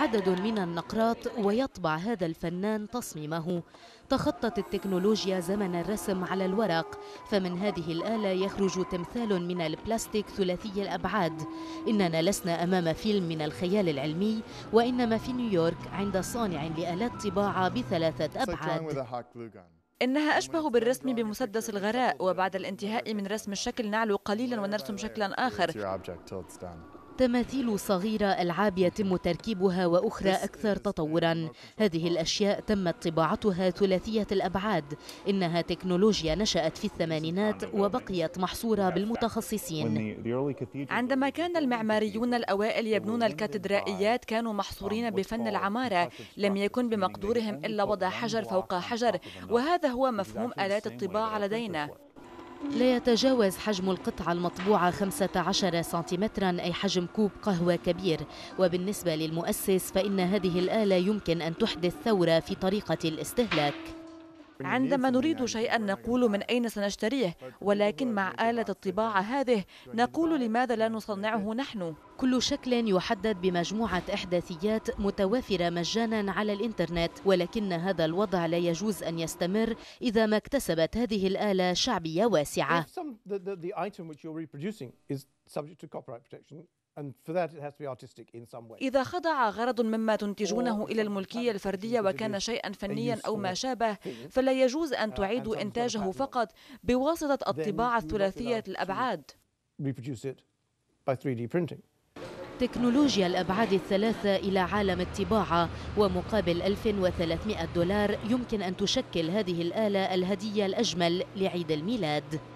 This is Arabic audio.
عدد من النقراط ويطبع هذا الفنان تصميمه. تخطت التكنولوجيا زمن الرسم على الورق، فمن هذه الآلة يخرج تمثال من البلاستيك ثلاثي الأبعاد. إننا لسنا أمام فيلم من الخيال العلمي، وإنما في نيويورك عند صانع لآلات طباعة بثلاثة أبعاد. إنها أشبه بالرسم بمسدس الغراء، وبعد الانتهاء من رسم الشكل نعلو قليلا ونرسم شكلا آخر. تماثيل صغيرة، ألعاب يتم تركيبها، وأخرى أكثر تطورا. هذه الأشياء تمت طباعتها ثلاثية الأبعاد. إنها تكنولوجيا نشأت في الثمانينات وبقيت محصورة بالمتخصصين. عندما كان المعماريون الأوائل يبنون الكاتدرائيات كانوا محصورين بفن العمارة، لم يكن بمقدورهم إلا وضع حجر فوق حجر، وهذا هو مفهوم آلات الطباعة لدينا. لا يتجاوز حجم القطعة المطبوعة 15 سنتيمترا، أي حجم كوب قهوة كبير. وبالنسبة للمؤسس فإن هذه الآلة يمكن أن تحدث ثورة في طريقة الاستهلاك. عندما نريد شيئا نقول من أين سنشتريه، ولكن مع آلة الطباعة هذه نقول لماذا لا نصنعه نحن؟ كل شكل يحدد بمجموعة إحداثيات متوافرة مجانا على الإنترنت، ولكن هذا الوضع لا يجوز أن يستمر إذا ما اكتسبت هذه الآلة شعبية واسعة. إذا خضع غرض مما تنتجونه إلى الملكية الفردية وكان شيئا فنيا أو ما شابه، فلا يجوز أن تعيدوا إنتاجه فقط بواسطة الطباعة الثلاثية الأبعاد. تكنولوجيا الأبعاد الثلاثة إلى عالم الطباعة، ومقابل $1300 يمكن أن تشكل هذه الآلة الهدية الأجمل لعيد الميلاد.